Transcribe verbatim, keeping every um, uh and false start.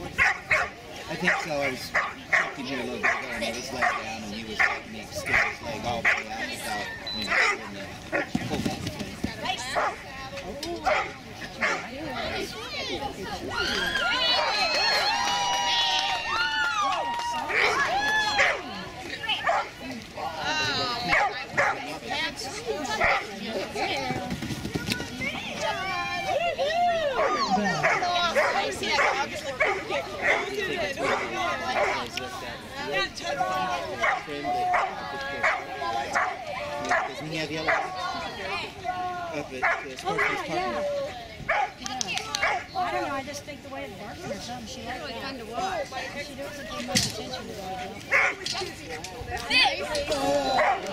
I think so. I was talking here a little bit ago, and I was laying down, and he was letting me extend his leg all the way out without, you know, pulling the pull that thing. Doesn't he have yellow up at the Scorpion's Park? I don't know, I just think the way it barks or something, she likes really fun to watch. She doesn't pay much attention to that.